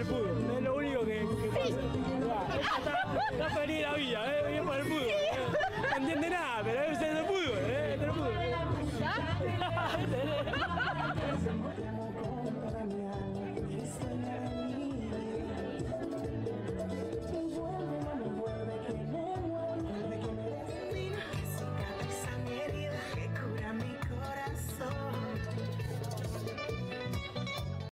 el fútbol, es lo único que pasa. Está feliz la vida, viene por el fútbol. No entiende nada, pero es el fútbol, es el fútbol.